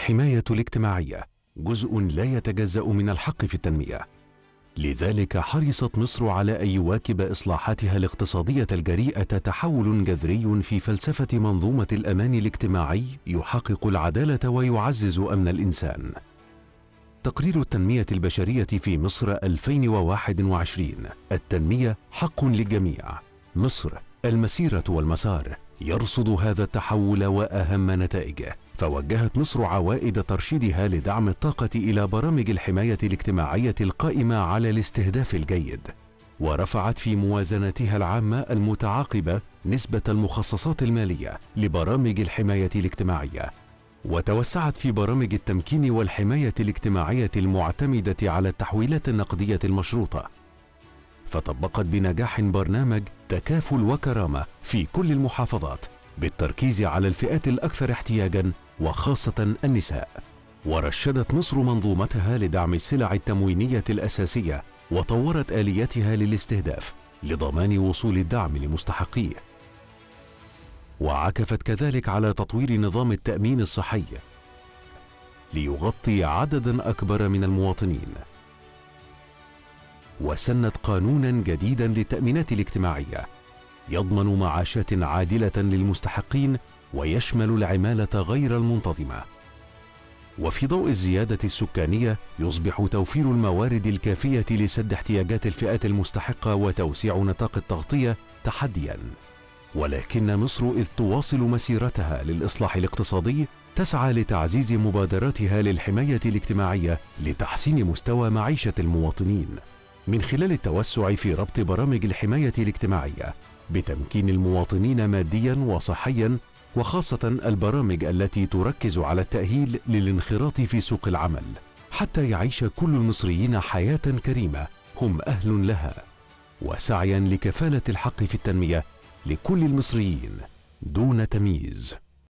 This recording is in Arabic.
الحماية الاجتماعية جزء لا يتجزأ من الحق في التنمية، لذلك حرصت مصر على أن يواكب إصلاحاتها الاقتصادية الجريئة تحول جذري في فلسفة منظومة الأمان الاجتماعي يحقق العدالة ويعزز أمن الإنسان. تقرير التنمية البشرية في مصر 2021: التنمية حق للجميع. مصر المسيرة والمسار يرصد هذا التحول وأهم نتائجه، فوجهت مصر عوائد ترشيدها لدعم الطاقة إلى برامج الحماية الاجتماعية القائمة على الاستهداف الجيد، ورفعت في موازنتها العامة المتعاقبة نسبة المخصصات المالية لبرامج الحماية الاجتماعية، وتوسعت في برامج التمكين والحماية الاجتماعية المعتمدة على التحويلات النقدية المشروطة، فطبقت بنجاح برنامج تكافل وكرامة في كل المحافظات بالتركيز على الفئات الأكثر احتياجاً وخاصة النساء. ورشدت مصر منظومتها لدعم السلع التموينية الأساسية وطورت آلياتها للاستهداف لضمان وصول الدعم لمستحقيه. وعكفت كذلك على تطوير نظام التأمين الصحي ليغطي عدداً أكبر من المواطنين. وسنت قانوناً جديداً للتأمينات الاجتماعية يضمن معاشات عادلة للمستحقين ويشمل العمالة غير المنتظمة. وفي ضوء الزيادة السكانية يصبح توفير الموارد الكافية لسد احتياجات الفئات المستحقة وتوسيع نطاق التغطية تحدياً، ولكن مصر إذ تواصل مسيرتها للإصلاح الاقتصادي تسعى لتعزيز مبادراتها للحماية الاجتماعية لتحسين مستوى معيشة المواطنين من خلال التوسع في ربط برامج الحماية الاجتماعية بتمكين المواطنين مادياً وصحياً، وخاصة البرامج التي تركز على التأهيل للانخراط في سوق العمل حتى يعيش كل المصريين حياة كريمة هم أهل لها، وسعياً لكفالة الحق في التنمية لكل المصريين دون تمييز.